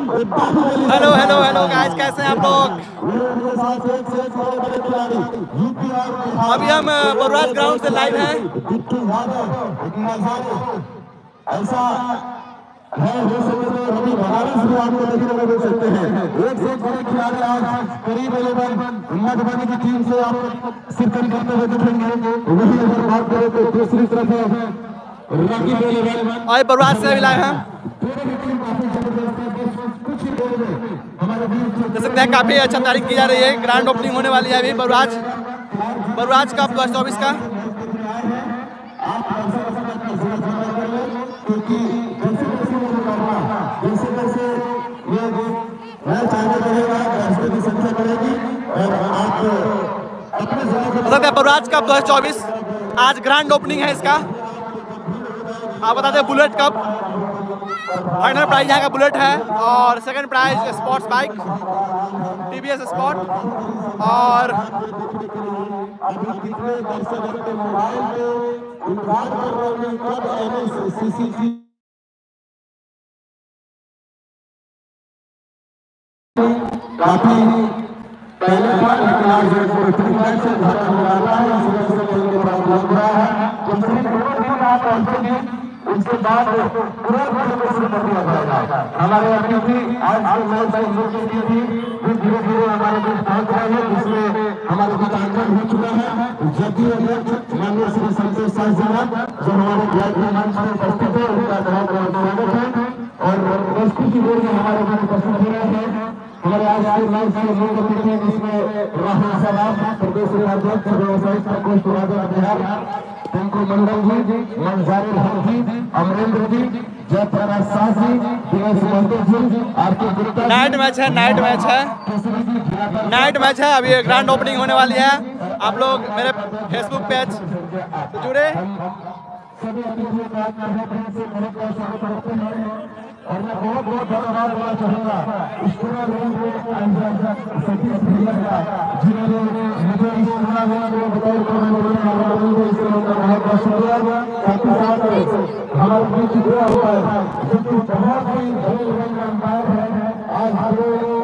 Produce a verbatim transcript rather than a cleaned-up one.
Hello hello hello guys, कैसे हैं आप लोग? अभी हम बरुराज ग्राउंड से लाइव हैं। ऐसा है हो सके तो अभी बनारस भी आपको देखने को मिल सकते हैं। एक से बड़े खिलाड़ी आज करीब हिम्मत बनी की टीम से आप शिरकत करते हुए दिखेंगे। वही अगर बात करें तो दूसरी तरफ है रागी बेलेवन और बरुराज से भी लाइव हैं। देख सकते हैं काफी अच्छा तारीख की जा रही है। ग्रैंड ओपनिंग होने वाली है अभी बरुराज बरुराज कप दो हजार चौबीस का। जैसे जैसे ये मैच आगे बढ़ेगा दर्शकों की संख्या बढ़ेगी और आप अपने जिले बरुराज कप दो हजार चौबीस आज ग्रैंड ओपनिंग है इसका। आप बता दें बुलेट कप फाइनल प्राइज यहाँ का बुलेट है और second prize sports bike TVS sport. और काफी पहले था लेकिन आज ओपनिंग मैच से धारा हो रहा है। इस वजह से खेल के बाद लग रहा है दूसरी आप पहुंचेंगे उसके बाद पूरा खेल शुरू कर दिया जाएगा। हमारे अतिथि आज जो मैच की थी धीरे धीरे हमारे बीच पहुंच रहे हैं जिसमें हमारे बीच आंकलन हो चुका है। जदयू अध्यक्ष माननीय श्री संतोष साह साहब जो हमारे वीआईपी मंच में उपस्थित है उनका बहुत बहुत स्वागत है। और एसपी की ओर में हमारे बीच उपस्थित हो रहे हैं हमारे आज के मैच के लोग अतिथि हैं जिसमें राहुल सवाब प्रदेश अध्यक्ष व्यवसायिक प्रकोष्ठ बिहार टिंकू मंडल जी मंजारी जी अमरेंद्र जी जयप्रकाश शाह जी दिनेश महतो जी आरती गुप्ता। नाइट मैच है नाइट मैच है नाइट मैच है अभी ग्रैंड ओपनिंग होने वाली है। आप लोग मेरे फेसबुक पेज से जुड़े सभी अतिथियों का और मैं बहुत बहुत धन्यवाद देना चाहूँगा इस टूर्नामेंट में सतीश भैया का जिन्होंने मुझे इस टूर्नामेंट में बताया इसके लिए उनका बहुत बहुत शुक्रिया। साथ ही साथ हमारे बीच जुड़ा हुआ है जो कि बहुत ही बड़े लेवल का अंपायर है। आज हम लोग